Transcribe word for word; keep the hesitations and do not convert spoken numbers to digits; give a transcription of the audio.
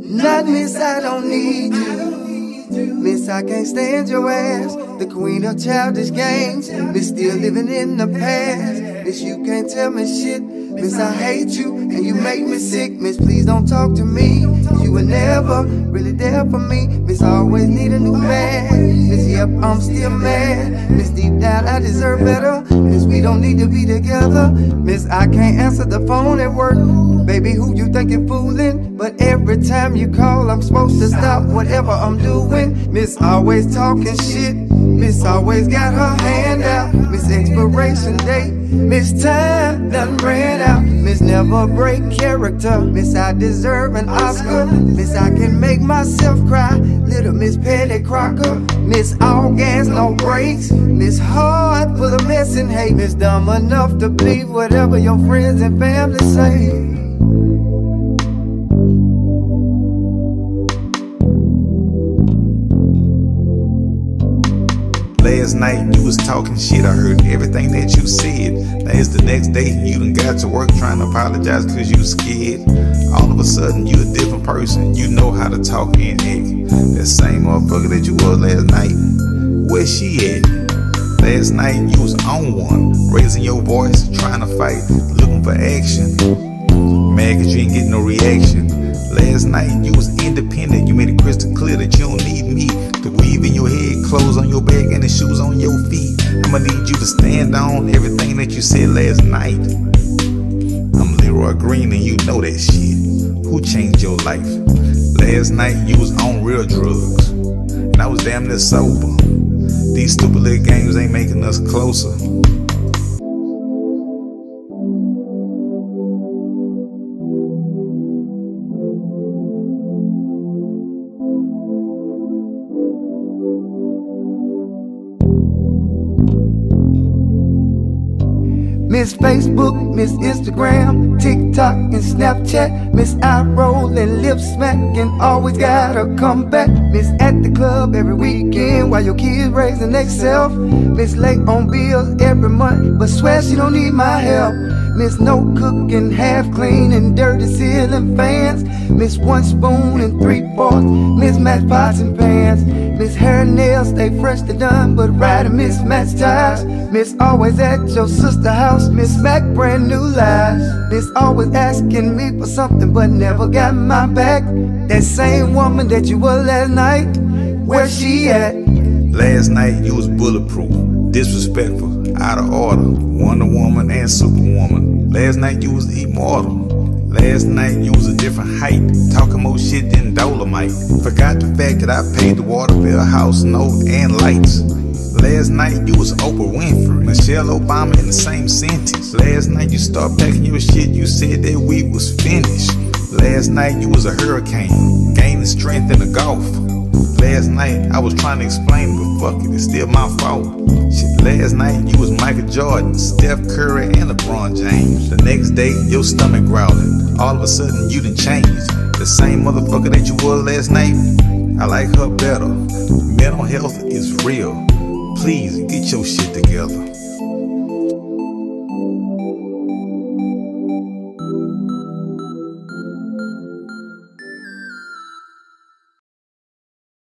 Not miss, I don't need you. Miss, I can't stand your ass, the queen of childish games. Miss, still living in the past. Miss, you can't tell me shit. Miss, I hate you and you make me sick. Miss, please don't talk to me. You were never really there for me. Miss, I always need a new man. Miss, yep, I'm still mad. Miss, deep down I deserve better. Miss, we don't need to be together. Miss, I can't answer the phone at work. Baby, who you think you're fooling? But every time you call, I'm supposed to stop whatever I'm doing. Miss, always talking shit. Miss, always got her hand out. Miss, expiration date. Miss, time done ran out. Miss, never break character. Miss, I deserve an Oscar. Miss, I can make myself cry. Little Miss Petty Crocker. Miss, all gas, no brakes. Miss, heart full of mess and hate. Miss, dumb enough to believe whatever your friends and family say. Last night you was talking shit, I heard everything that you said. Now it's the next day, you done got to work trying to apologize cause you scared. All of a sudden you a different person, you know how to talk and act. That same motherfucker that you was last night, where she at? Last night you was on one, raising your voice, trying to fight, looking for action. Mad cause you ain't getting no reaction. Last night you was independent, you made it crystal clear that you don't need me. The weave in your head, clothes on your back, and the shoes on your feet. I'ma need you to stand on everything that you said last night. I'm Leroy Green and you know that shit. Who changed your life? Last night you was on real drugs, and I was damn near sober. These stupid little games ain't making us closer. Miss Facebook, Miss Instagram, TikTok and Snapchat. Miss eye roll and lip smack and always gotta come back. Miss at the club every weekend while your kids raising themselves. Miss late on bills every month but swear she don't need my help. Miss no cooking, half clean and dirty ceiling fans. Miss one spoon and three forks. Miss match pots and pans. Miss hair and nails stay fresh to done but riding mismatched tires. Miss always at your sister's house. Miss Mack brand new lies. Miss always asking me for something but never got my back. That same woman that you were last night, where she at? Last night you was bulletproof, disrespectful, out of order, Wonder Woman and Superwoman. Last night you was immortal. Last night you was a different height, talking more shit than Dolomite. Forgot the fact that I paid the water bill, house note, and lights. Last night you was Oprah Winfrey, Michelle Obama in the same sentence. Last night you start packing your shit, you said that we was finished. Last night you was a hurricane, gaining strength in the Gulf. Last night I was trying to explain, but fuck it, it's still my fault. Shit, last night you was Michael Jordan, Steph Curry, and LeBron James. The next day your stomach growling, all of a sudden you done changed. The same motherfucker that you was last night, I like her better. Mental health is real. Please get your shit together.